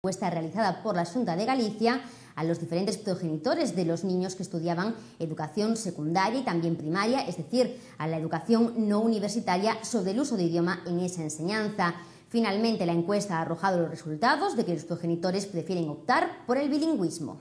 Encuesta realizada por la Xunta de Galicia a los diferentes progenitores de los niños que estudiaban educación secundaria y también primaria, es decir, a la educación no universitaria, sobre el uso de idioma en esa enseñanza. Finalmente, la encuesta ha arrojado los resultados de que los progenitores prefieren optar por el bilingüismo.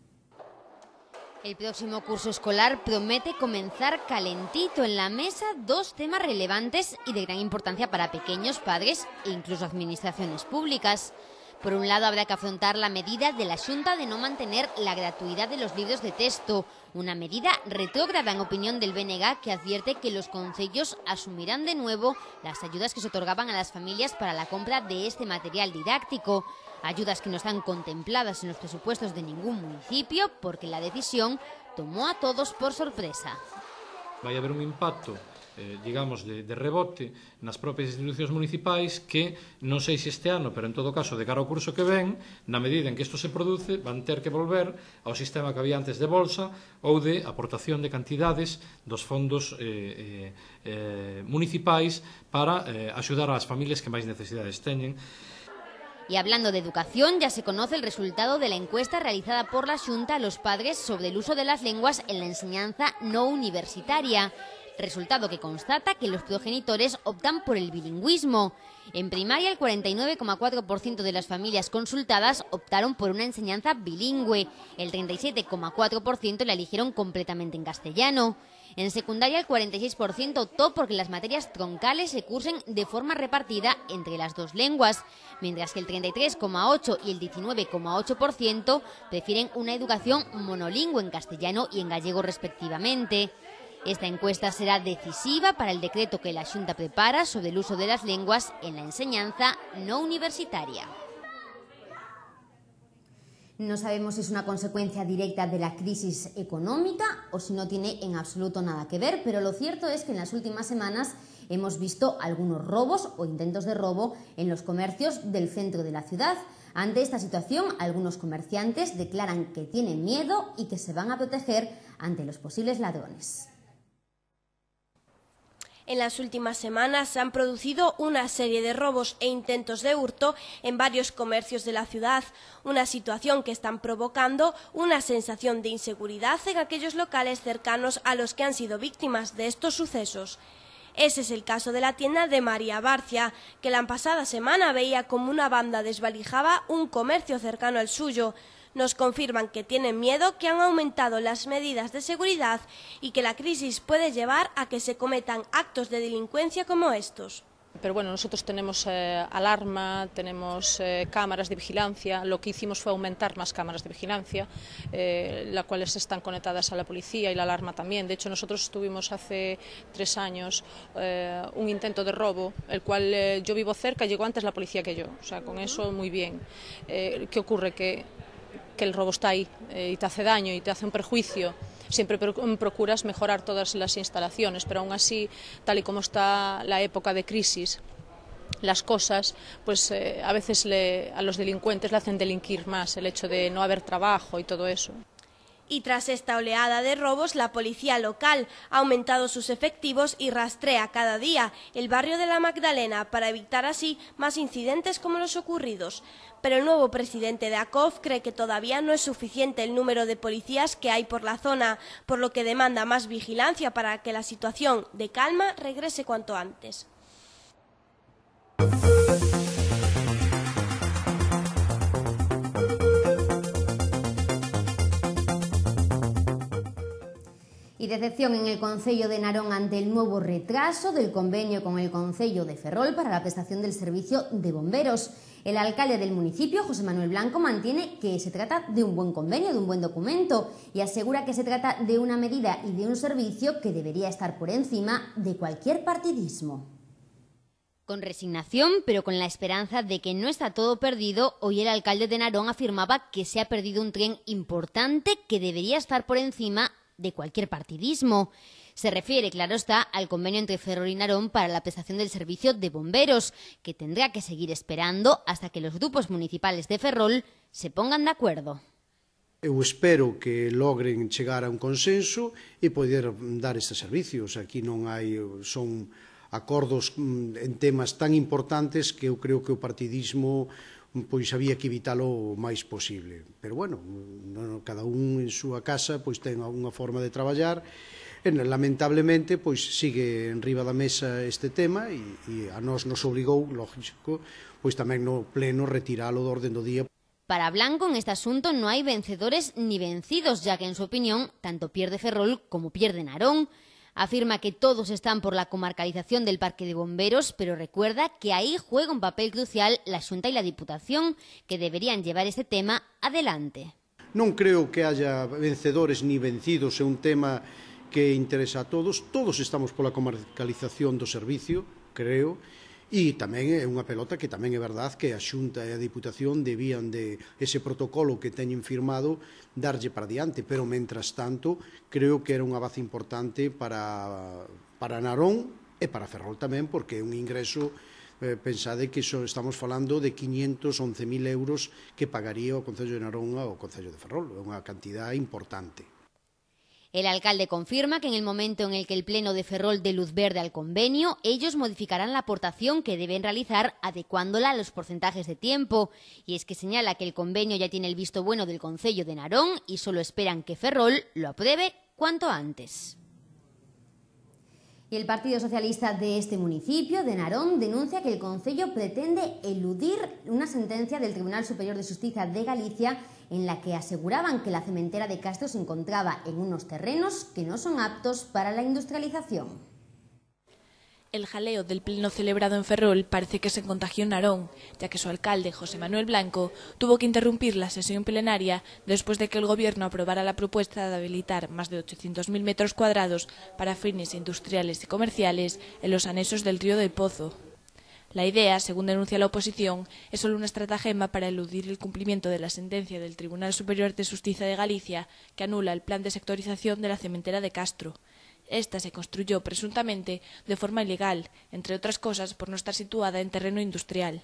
El próximo curso escolar promete comenzar calentito. En la mesa dos temas relevantes y de gran importancia para pequeños, padres e incluso administraciones públicas. Por un lado, habrá que afrontar la medida de la Xunta de no mantener la gratuidad de los libros de texto, una medida retrógrada en opinión del BNG, que advierte que los concellos asumirán de nuevo las ayudas que se otorgaban a las familias para la compra de este material didáctico. Ayudas que no están contempladas en los presupuestos de ningún municipio porque la decisión tomó a todos por sorpresa. Vai haber un impacto digamos, de rebote nas propias institucións municipais que, non sei se este ano, pero en todo caso de cara ao curso que ven, na medida en que isto se produce, van ter que volver ao sistema que había antes de bolsa ou de aportación de cantidades dos fondos municipais para axudar ás familias que máis necesidades teñen. Y hablando de educación, ya se conoce el resultado de la encuesta realizada por la Xunta a los padres sobre el uso de las lenguas en la enseñanza no universitaria. Resultado que constata que los progenitores optan por el bilingüismo. En primaria, el 49,4% de las familias consultadas optaron por una enseñanza bilingüe. El 37,4% la eligieron completamente en castellano. En secundaria, el 46% optó porque las materias troncales se cursen de forma repartida entre las dos lenguas, mientras que el 33,8% y el 19,8% prefieren una educación monolingüe en castellano y en gallego respectivamente. Esta encuesta será decisiva para el decreto que la Xunta prepara sobre el uso de las lenguas en la enseñanza no universitaria. No sabemos si es una consecuencia directa de la crisis económica o si no tiene en absoluto nada que ver, pero lo cierto es que en las últimas semanas hemos visto algunos robos o intentos de robo en los comercios del centro de la ciudad. Ante esta situación, algunos comerciantes declaran que tienen miedo y que se van a proteger ante los posibles ladrones. En las últimas semanas se han producido una serie de robos e intentos de hurto en varios comercios de la ciudad, una situación que están provocando una sensación de inseguridad en aquellos locales cercanos a los que han sido víctimas de estos sucesos. Ese es el caso de la tienda de María Barcia, que la pasada semana veía como una banda desvalijaba un comercio cercano al suyo. Nos confirman que tienen miedo, que han aumentado las medidas de seguridad y que la crisis puede llevar a que se cometan actos de delincuencia como estos. Pero bueno, nosotros tenemos alarma, tenemos cámaras de vigilancia. Lo que hicimos fue aumentar más cámaras de vigilancia, las cuales están conectadas a la policía y la alarma también. De hecho, nosotros tuvimos hace 3 años un intento de robo, el cual yo vivo cerca, llegó antes la policía que yo. O sea, con eso muy bien. ¿Qué ocurre? Que el robo está ahí y te hace daño y te hace un perjuicio. Siempre procuras mejorar todas las instalaciones, pero aún así, tal y como está la época de crisis, las cosas, pues a veces a los delincuentes le hacen delinquir más el hecho de no haber trabajo y todo eso. Y tras esta oleada de robos, la policía local ha aumentado sus efectivos y rastrea cada día el barrio de la Magdalena para evitar así más incidentes como los ocurridos. Pero el nuevo presidente de ACOF cree que todavía no es suficiente el número de policías que hay por la zona, por lo que demanda más vigilancia para que la situación de calma regrese cuanto antes. Y decepción en el Concello de Narón ante el nuevo retraso del convenio con el Concello de Ferrol para la prestación del servicio de bomberos. El alcalde del municipio, José Manuel Blanco, mantiene que se trata de un buen convenio, de un buen documento, y asegura que se trata de una medida y de un servicio que debería estar por encima de cualquier partidismo. Con resignación, pero con la esperanza de que no está todo perdido, hoy el alcalde de Narón afirmaba que se ha perdido un tren importante que debería estar por encima de cualquier partidismo. Se refiere, claro está, al convenio entre Ferrol y Narón para la prestación del servicio de bomberos, que tendrá que seguir esperando hasta que los grupos municipales de Ferrol se pongan de acuerdo. Eu espero que logren chegar a un consenso e poder dar estes servicios. Aquí non hai, son acordos en temas tan importantes que eu creo que o partidismo pois había que evitalo o máis posible. Pero bueno, cada un en súa casa pois ten unha forma de traballar, e lamentablemente pois sigue en riba da mesa este tema e a nós nos obligou, lógico, pois tamén no pleno retiralo do orden do día. Para Blanco, en este asunto no hay vencedores ni vencidos, ya que en su opinión tanto pierde Ferrol como pierde Narón. Afirma que todos están por la comarcalización del Parque de Bomberos, pero recuerda que ahí juega un papel crucial la Xunta y la Diputación, que deberían llevar este tema adelante. Non creo que haya vencedores ni vencidos, é un tema que interesa a todos. Todos estamos pola comarcalización do servicio, creo, e tamén é unha pelota que tamén é verdad que a Xunta e a Diputación debían de ese protocolo que teñen firmado darlle para diante, pero mentras tanto creo que era unha base importante para Narón e para Ferrol tamén, porque é un ingreso, pensade que estamos falando de 511.000 euros que pagaría o Concello de Narón ao Concello de Ferrol, é unha cantidad importante. El alcalde confirma que en el momento en el que el Pleno de Ferrol dé luz verde al convenio, ellos modificarán la aportación que deben realizar adecuándola a los porcentajes de tiempo. Y es que señala que el convenio ya tiene el visto bueno del Concello de Narón y solo esperan que Ferrol lo apruebe cuanto antes. Y el Partido Socialista de este municipio, de Narón, denuncia que el Concello pretende eludir una sentencia del Tribunal Superior de Justicia de Galicia en la que aseguraban que la cementera de Castro se encontraba en unos terrenos que no son aptos para la industrialización. El jaleo del pleno celebrado en Ferrol parece que se contagió en Narón, ya que su alcalde, José Manuel Blanco, tuvo que interrumpir la sesión plenaria después de que el Gobierno aprobara la propuesta de habilitar más de 800.000 metros cuadrados para fines industriales y comerciales en los anexos del Río del Pozo. La idea, según denuncia la oposición, es solo una estratagema para eludir el cumplimiento de la sentencia del Tribunal Superior de Justicia de Galicia que anula el plan de sectorización de la cementera de Castro. Esta se construyó presuntamente de forma ilegal, entre otras cosas por no estar situada en terreno industrial.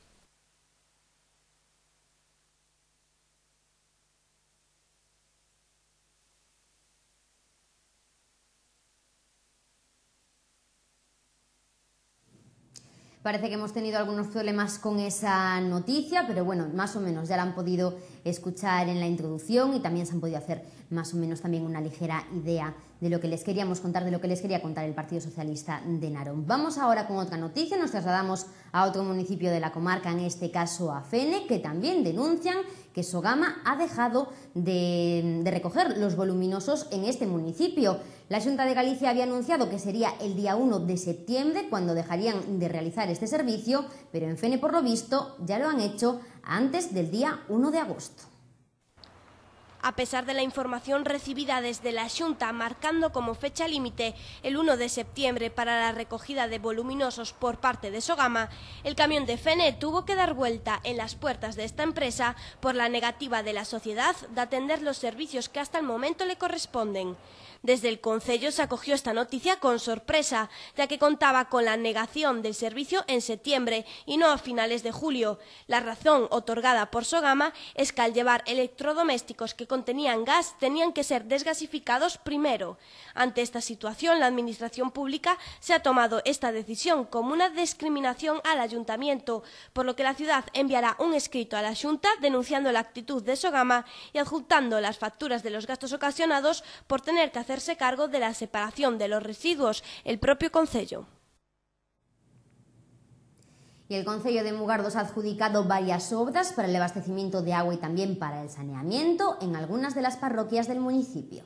Parece que hemos tenido algunos problemas con esa noticia, pero bueno, más o menos ya la han podido escuchar en la introducción y también se han podido hacer más o menos también una ligera idea de lo que les queríamos contar, de lo que les quería contar el Partido Socialista de Narón. Vamos ahora con otra noticia, nos trasladamos a otro municipio de la comarca, en este caso a Fene, que también denuncian que Sogama ha dejado de recoger los voluminosos en este municipio. La Xunta de Galicia había anunciado que sería el día 1 de septiembre cuando dejarían de realizar este servicio, pero en Fene, por lo visto, ya lo han hecho antes del día 1 de agosto. A pesar de la información recibida desde la Xunta marcando como fecha límite el 1 de septiembre para la recogida de voluminosos por parte de Sogama, el camión de Fene tuvo que dar vuelta en las puertas de esta empresa por la negativa de la sociedad de atender los servicios que hasta el momento le corresponden. Desde el Concello se acogió esta noticia con sorpresa, ya que contaba con la negación del servicio en septiembre y no a finales de julio. La razón otorgada por Sogama es que al llevar electrodomésticos que contenían gas tenían que ser desgasificados primero. Ante esta situación, la Administración Pública se ha tomado esta decisión como una discriminación al Ayuntamiento, por lo que la ciudad enviará un escrito a la Xunta denunciando la actitud de Sogama y adjuntando las facturas de los gastos ocasionados por tener que hacerse cargo de la separación de los residuos el propio Concello. Y el Concello de Mugardos ha adjudicado varias obras para el abastecimiento de agua y también para el saneamiento en algunas de las parroquias del municipio.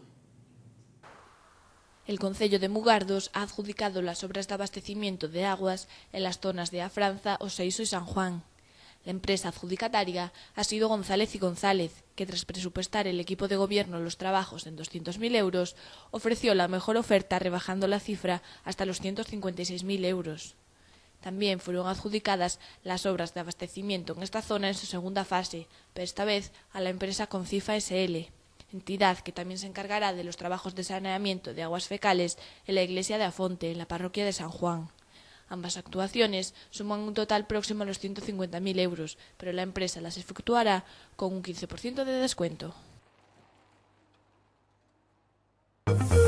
El Concello de Mugardos ha adjudicado las obras de abastecimiento de aguas en las zonas de Afranza, Oseiso y San Juan. La empresa adjudicataria ha sido González y González, que tras presupuestar el equipo de gobierno los trabajos en 200.000 euros, ofreció la mejor oferta rebajando la cifra hasta los 156.000 euros. También fueron adjudicadas las obras de abastecimiento en esta zona en su segunda fase, pero esta vez a la empresa Concifa SL, entidad que también se encargará de los trabajos de saneamiento de aguas fecales en la iglesia de Afonte, en la parroquia de San Juan. Ambas actuaciones suman un total próximo a los 150.000 euros, pero la empresa las efectuará con un 15% de descuento.